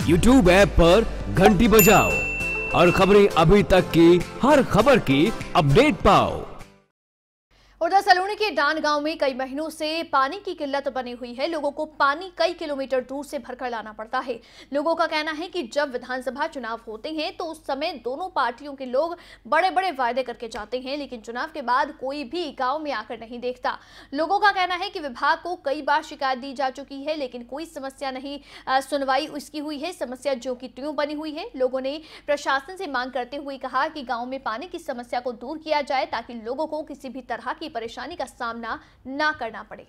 YouTube app पर घंटी बजाओ और खबरें अभी तक की हर खबर की अपडेट पाओ। उधर सलूनी के डांड गांव में कई महीनों से पानी की किल्लत बनी हुई है। लोगों को पानी कई किलोमीटर दूर से भरकर लाना पड़ता है। लोगों का कहना है कि जब विधानसभा चुनाव होते हैं तो उस समय दोनों पार्टियों के लोग बड़े बड़े वायदे करके जाते हैं, लेकिन चुनाव के बाद कोई भी गांव में आकर नहीं देखता। लोगों का कहना है कि विभाग को कई बार शिकायत दी जा चुकी है, लेकिन कोई समस्या नहीं सुनवाई उसकी हुई है। समस्या जो की त्यों बनी हुई है। लोगों ने प्रशासन से मांग करते हुए कहा कि गाँव में पानी की समस्या को दूर किया जाए ताकि लोगों को किसी भी तरह की परेशानी का सामना ना करना पड़े।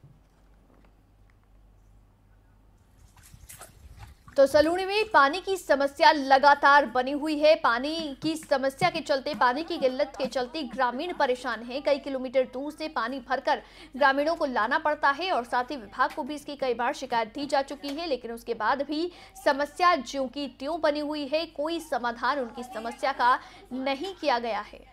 तो सलूनी में पानी की समस्या लगातार बनी हुई है। पानी की समस्या के चलते, पानी की किल्लत के चलते ग्रामीण परेशान हैं। कई किलोमीटर दूर से पानी भरकर ग्रामीणों को लाना पड़ता है और साथ ही विभाग को भी इसकी कई बार शिकायत दी जा चुकी है, लेकिन उसके बाद भी समस्या ज्यों की त्यों बनी हुई है। कोई समाधान उनकी समस्या का नहीं किया गया है।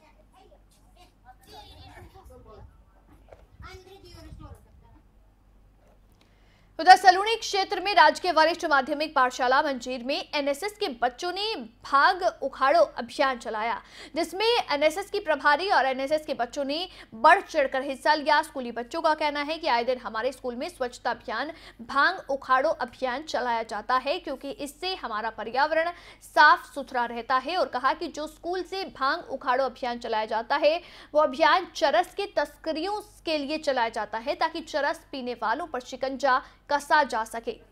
उधर सलूनी क्षेत्र में राजकीय वरिष्ठ माध्यमिक पाठशाला मंजीर में एनएसएस के बच्चों ने भाग उखाड़ो अभियान चलाया, जिसमें एनएसएस की प्रभारी और एनएसएस के बच्चों ने बढ़ चढ़कर हिस्सा लिया। स्कूली बच्चों का कहना है कि आए दिन हमारे स्कूल में स्वच्छता अभियान, भांग उखाड़ो अभियान चलाया जाता है, क्योंकि इससे हमारा पर्यावरण साफ सुथरा रहता है। और कहा कि जो स्कूल से भांग उखाड़ो अभियान चलाया जाता है वो अभियान चरस के तस्करियों के लिए चलाया जाता है, ताकि चरस पीने वालों पर शिकंजा कसा जा सके।